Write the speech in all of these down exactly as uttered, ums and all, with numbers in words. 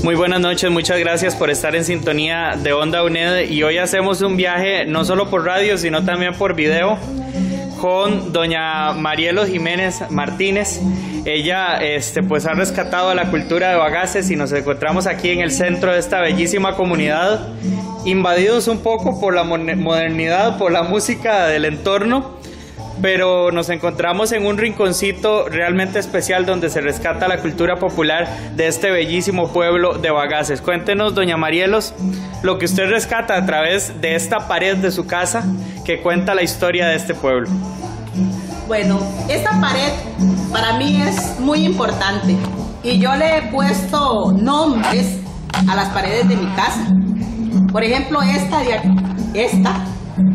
Muy buenas noches, muchas gracias por estar en sintonía de Onda U N E D y hoy hacemos un viaje no solo por radio sino también por video con doña Marielos Jiménez Martínez. Ella este, pues ha rescatado a la cultura de Bagaces y nos encontramos aquí en el centro de esta bellísima comunidad, invadidos un poco por la modernidad, por la música del entorno, pero nos encontramos en un rinconcito realmente especial donde se rescata la cultura popular de este bellísimo pueblo de Bagaces. Cuéntenos, doña Marielos, lo que usted rescata a través de esta pared de su casa que cuenta la historia de este pueblo. Bueno, esta pared para mí es muy importante y yo le he puesto nombres a las paredes de mi casa. Por ejemplo, esta de aquí, esta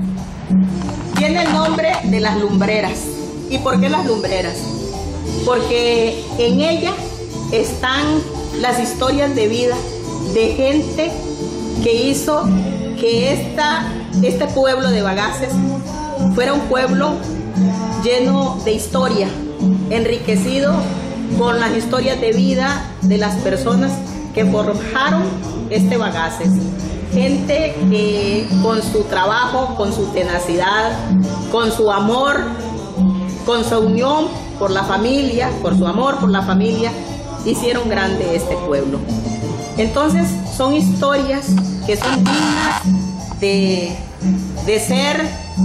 tiene el nombre de las lumbreras. ¿Y por qué las lumbreras? Porque en ella están las historias de vida de gente que hizo que esta, este pueblo de Bagaces fuera un pueblo lleno de historia, enriquecido con las historias de vida de las personas que forjaron este Bagaces. Gente que con su trabajo, con su tenacidad, con su amor, con su unión por la familia, por su amor por la familia, hicieron grande este pueblo. Entonces son historias que son dignas de, de ser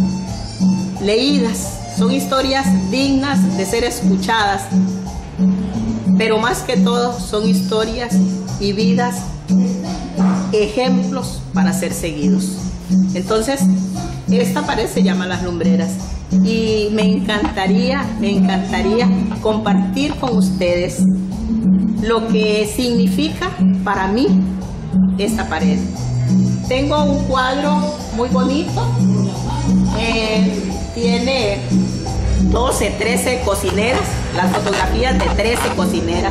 leídas, son historias dignas de ser escuchadas, pero más que todo son historias y vidas, ejemplos para ser seguidos. Entonces, esta pared se llama Las Lumbreras y me encantaría, me encantaría compartir con ustedes lo que significa para mí esta pared. Tengo un cuadro muy bonito, eh, tiene doce, trece cocineras, las fotografías de trece cocineras.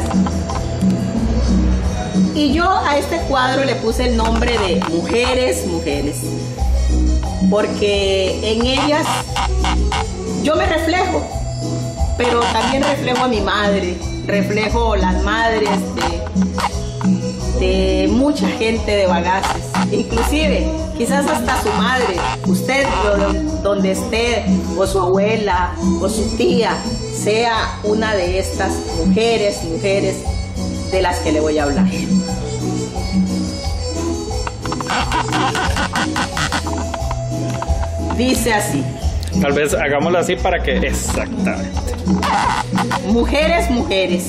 Y yo a este cuadro le puse el nombre de Mujeres, Mujeres, porque en ellas yo me reflejo, pero también reflejo a mi madre, reflejo las madres de, de mucha gente de Bagaces, inclusive quizás hasta su madre, usted donde esté, o su abuela, o su tía, sea una de estas mujeres, mujeres de las que le voy a hablar. Dice así. Tal vez hagámoslo así para que... Exactamente. Mujeres, mujeres.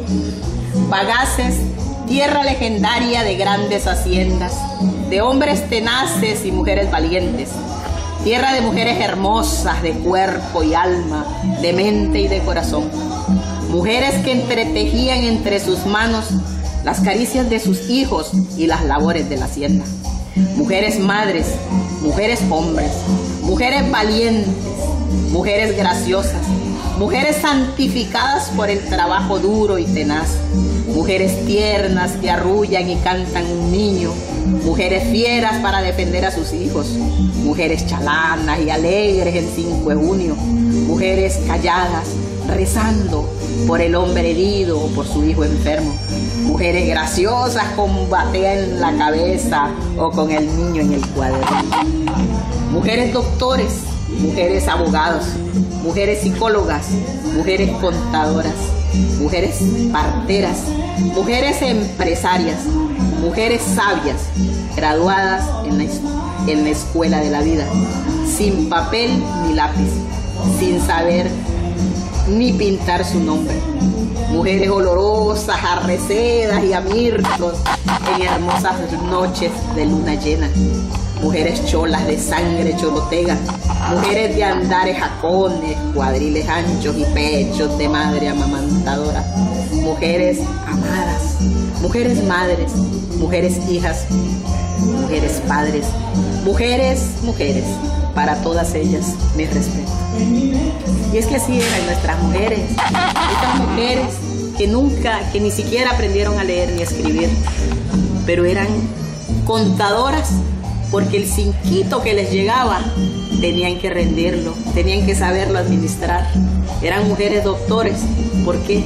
Bagaces, tierra legendaria de grandes haciendas, de hombres tenaces y mujeres valientes. Tierra de mujeres hermosas de cuerpo y alma, de mente y de corazón. Mujeres que entretejían entre sus manos las caricias de sus hijos y las labores de la hacienda. Mujeres madres, mujeres hombres, mujeres valientes, mujeres graciosas, mujeres santificadas por el trabajo duro y tenaz, mujeres tiernas que arrullan y cantan un niño, mujeres fieras para defender a sus hijos, mujeres chalanas y alegres el cinco de junio, mujeres calladas, rezando por el hombre herido o por su hijo enfermo, mujeres graciosas con batea en la cabeza o con el niño en el cuaderno, mujeres doctores, mujeres abogados, mujeres psicólogas, mujeres contadoras, mujeres parteras, mujeres empresarias, mujeres sabias, graduadas en la, en la escuela de la vida, sin papel ni lápiz, sin saber ni pintar su nombre. Mujeres olorosas a recedas y a mirtos en hermosas noches de luna llena. Mujeres cholas de sangre chorotega, mujeres de andares jacones, cuadriles anchos y pechos de madre amamantadora. Mujeres amadas, mujeres madres, mujeres hijas, mujeres padres, mujeres, mujeres. Para todas ellas, mi respeto. Y es que así eran nuestras mujeres, estas mujeres que nunca, que ni siquiera aprendieron a leer ni a escribir, pero eran contadoras porque el cinquito que les llegaba tenían que rendirlo, tenían que saberlo administrar. Eran mujeres doctores, ¿por qué?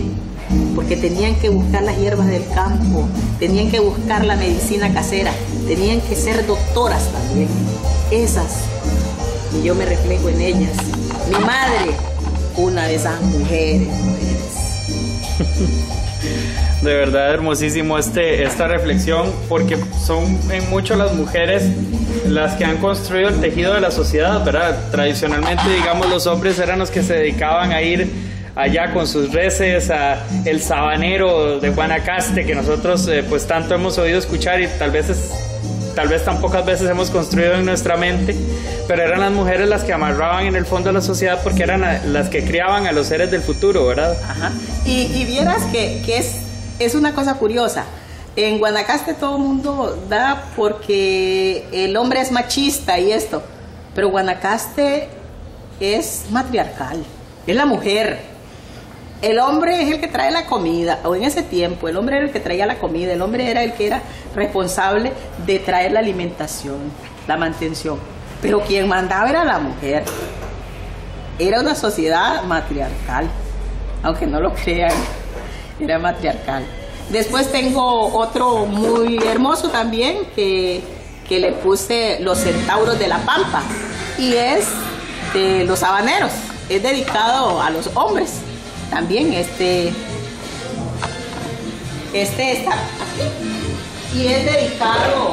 porque tenían que buscar las hierbas del campo, tenían que buscar la medicina casera, tenían que ser doctoras también, esas, y yo me reflejo en ellas. Mi madre, una de esas mujeres, mujeres. De verdad hermosísimo este, esta reflexión, porque son en mucho las mujeres las que han construido el tejido de la sociedad, ¿verdad? Tradicionalmente, digamos, los hombres eran los que se dedicaban a ir allá con sus reses, a el sabanero de Guanacaste, que nosotros eh, pues tanto hemos oído escuchar y tal vez, es, tal vez tan pocas veces hemos construido en nuestra mente, pero eran las mujeres las que amarraban en el fondo a la sociedad, porque eran a, las que criaban a los seres del futuro, ¿verdad? Ajá. Y, y vieras que, que es, es una cosa curiosa. En Guanacaste todo el mundo da porque el hombre es machista y esto, pero Guanacaste es matriarcal, es la mujer. El hombre es el que trae la comida, o en ese tiempo el hombre era el que traía la comida, el hombre era el que era responsable de traer la alimentación, la mantención, pero quien mandaba era la mujer. Era una sociedad matriarcal, aunque no lo crean, era matriarcal. Después tengo otro muy hermoso también que, que le puse Los Centauros de la Pampa, y es de los habaneros, es dedicado a los hombres. También este, este está aquí y es dedicado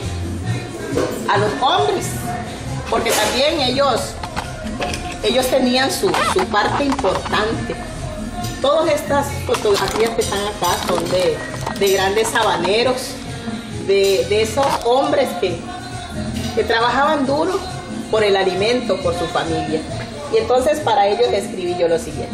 a los hombres, porque también ellos, ellos tenían su, su parte importante. Todas estas fotografías que están acá son de, de grandes habaneros, de, de esos hombres que, que trabajaban duro por el alimento, por su familia. Y entonces para ellos escribí yo lo siguiente.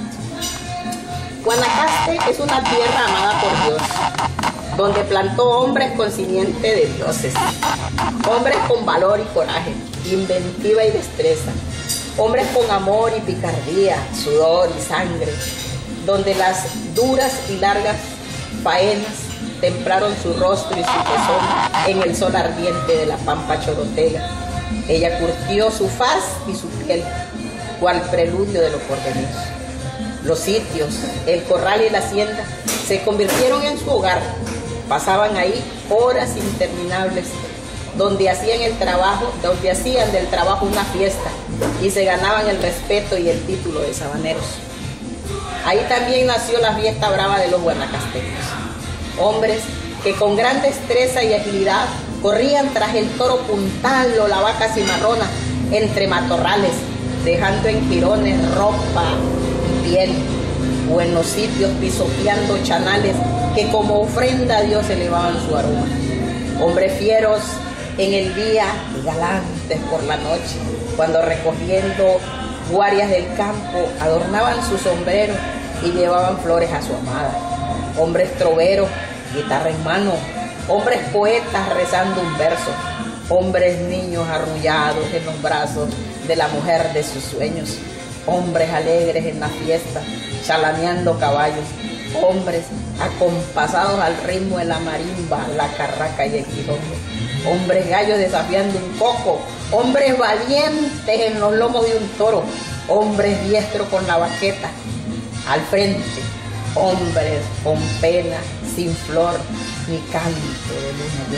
Guanacaste es una tierra amada por Dios, donde plantó hombres con simiente de dioses, hombres con valor y coraje, inventiva y destreza, hombres con amor y picardía, sudor y sangre, donde las duras y largas faenas templaron su rostro y su pezón en el sol ardiente de la pampa chorotega. Ella curtió su faz y su piel, cual preludio de lo porvenir. Los sitios, el corral y la hacienda se convirtieron en su hogar. Pasaban ahí horas interminables, donde hacían el trabajo, donde hacían del trabajo una fiesta y se ganaban el respeto y el título de sabaneros. Ahí también nació la fiesta brava de los guanacasteños, hombres que con gran destreza y agilidad corrían tras el toro puntal o la vaca cimarrona entre matorrales, dejando en jirones ropa y piel, o en los sitios pisoteando chanales que como ofrenda a Dios elevaban su aroma. Hombres fieros en el día y galantes por la noche, cuando recogiendo guarias del campo adornaban sus sombreros y llevaban flores a su amada. Hombres troveros, guitarra en mano, hombres poetas rezando un verso, hombres niños arrullados en los brazos de la mujer de sus sueños, hombres alegres en la fiesta, chalaneando caballos, hombres acompasados al ritmo de la marimba, la carraca y el quilombo, hombres gallos desafiando un coco, hombres valientes en los lomos de un toro, hombres diestros con la baqueta al frente, hombres con pena, sin flor ni canto de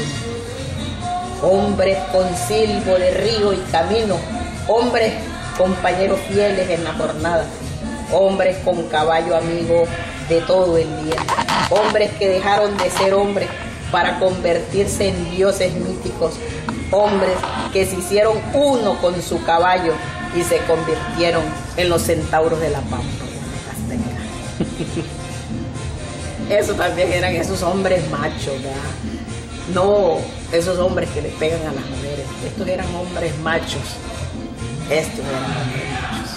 luna llena, hombres con silbo de río y camino, hombres compañeros fieles en la jornada, hombres con caballo amigo de todo el día, hombres que dejaron de ser hombres para convertirse en dioses míticos, hombres que se hicieron uno con su caballo y se convirtieron en los centauros de la Pampa Guanacasteca. Eso también eran esos hombres machos, ¿verdad? No esos hombres que le pegan a las mujeres, estos eran hombres machos, estos eran hombres machos.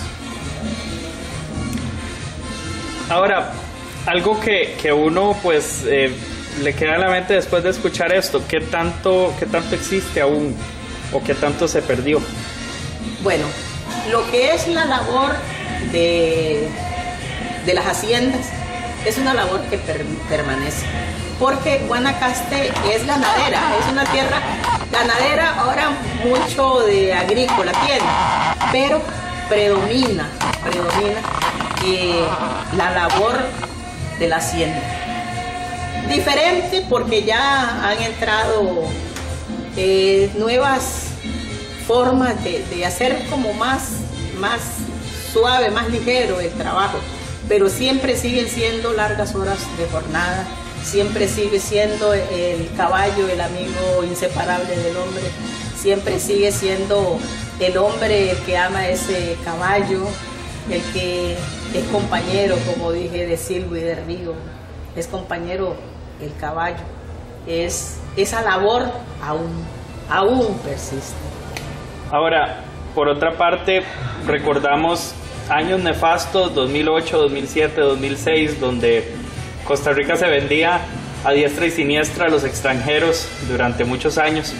Ahora, algo que, que uno pues eh, le queda en la mente después de escuchar esto, ¿qué tanto, qué tanto existe aún o qué tanto se perdió? Bueno, lo que es la labor de, de las haciendas es una labor que per, permanece, porque Guanacaste es ganadera, es una tierra ganadera, ahora mucho de agrícola tiene, pero predomina, predomina que la labor de la hacienda. Diferente porque ya han entrado eh, nuevas formas de, de hacer como más, más suave, más ligero el trabajo, pero siempre siguen siendo largas horas de jornada, siempre sigue siendo el caballo el amigo inseparable del hombre, siempre sigue siendo el hombre el que ama ese caballo, el que es compañero, como dije, de Silvo y de Río, es compañero el caballo, es, esa labor aún, aún persiste. Ahora, por otra parte, recordamos años nefastos, dos mil ocho, dos mil siete, dos mil seis, donde Costa Rica se vendía a diestra y siniestra a los extranjeros durante muchos años.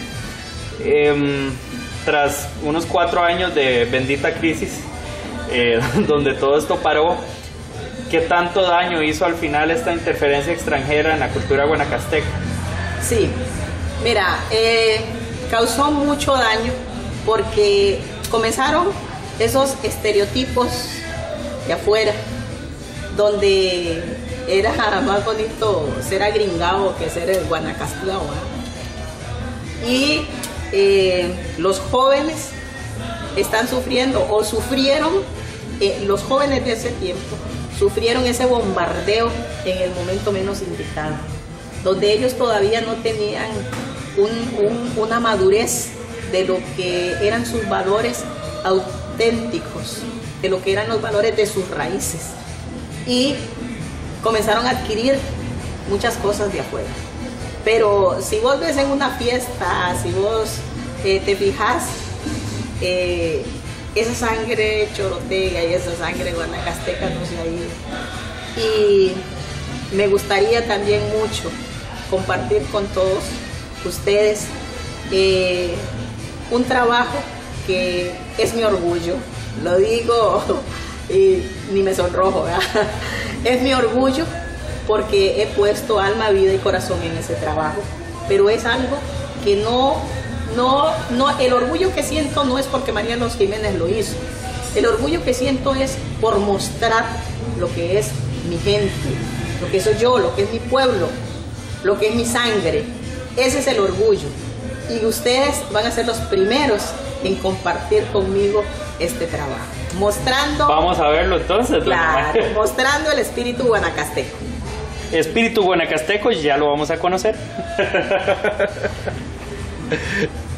Eh, tras unos cuatro años de bendita crisis, eh, donde todo esto paró, ¿qué tanto daño hizo al final esta interferencia extranjera en la cultura guanacasteca? Sí, mira, eh, causó mucho daño porque comenzaron esos estereotipos de afuera, donde era más bonito ser agringado que ser el guanacasteco, ¿eh? Y eh, los jóvenes están sufriendo o sufrieron, eh, los jóvenes de ese tiempo sufrieron ese bombardeo en el momento menos indicado, donde ellos todavía no tenían un, un, una madurez de lo que eran sus valores auténticos, de lo que eran los valores de sus raíces, y comenzaron a adquirir muchas cosas de afuera. Pero si vos ves en una fiesta, si vos eh, te fijas, eh, esa sangre chorotega y esa sangre guanacasteca no se ha ido. Y me gustaría también mucho compartir con todos ustedes eh, un trabajo que es mi orgullo, lo digo y ni me sonrojo, ¿verdad? Es mi orgullo porque he puesto alma, vida y corazón en ese trabajo, pero es algo que no, no, no, el orgullo que siento no es porque Marielos Jiménez lo hizo, el orgullo que siento es por mostrar lo que es mi gente, lo que soy yo, lo que es mi pueblo, lo que es mi sangre. Ese es el orgullo, y ustedes van a ser los primeros en compartir conmigo este trabajo, mostrando... Vamos a verlo entonces. Claro, mostrando el espíritu guanacasteco. Espíritu guanacasteco, ya lo vamos a conocer.